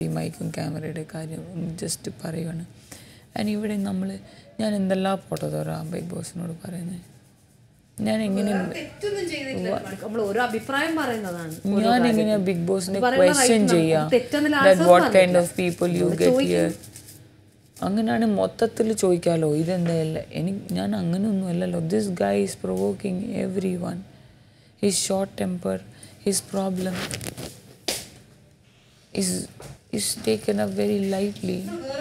ഈ മൈക്കും ക്യാമറയുടെ കാര്യം ജസ്റ്റ് പറയുകയാണ്. ആൻഡ് ഇവിടെ ഞാൻ എന്തെല്ലാം പൊട്ടത്തോറാ ബിഗ് ബോസിനോട് പറയുന്നത്. ഞാൻ എങ്ങനെയാ ബിഗ് ബോസിനെ ക്വസ്റ്റ്യൻ ചെയ്യാം? What kind of people you get here? അങ്ങനെയാണ് മൊത്തത്തിൽ ചോദിക്കാമല്ലോ. ഇതെന്തല്ല, ഞാൻ അങ്ങനെയൊന്നും അല്ലല്ലോ. This guy is provoking everyone. His short temper, his problem is taken up very lightly.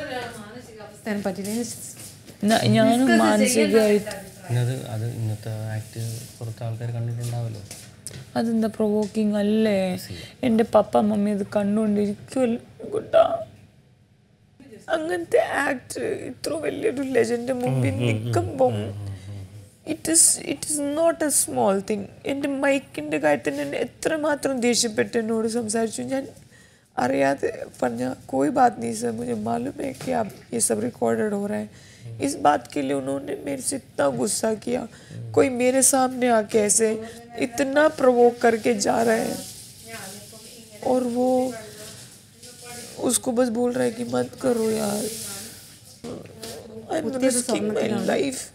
ഞാനും മാനസികമായിട്ട് അതെന്താ പ്രൊവോക്കിംഗ് അല്ലേ? എൻ്റെ പപ്പ മമ്മി അത് കണ്ടുകൊണ്ടിരിക്കുമല്ലോ കുട്ടാ. അങ്ങനത്തെ ആക്ട് ഇത്ര വലിയൊരു ലെജൻഡ് മുമ്പിൽ നിൽക്കുമ്പം it is not a small thing. എൻ്റെ മൈക്കിൻ്റെ കാര്യത്തിൽ ഞാൻ എത്രമാത്രം ദേഷ്യപ്പെട്ട് എന്നോട് സംസാരിച്ചു. ഞാൻ അറിയാതെ പറഞ്ഞ कोई बात नहीं सर, मुझे मालूम है कि आप ये सब रिकॉर्डेड हो रहा है. इस बात के लिए उन्होंने मेरे से इतना गुस्सा किया. कोई मेरे सामने आके ऐसे इतना प्रोवोक करके जा रहा है और वो उसको बस बोल रहा है कि मत करो यार. I'm risking my life.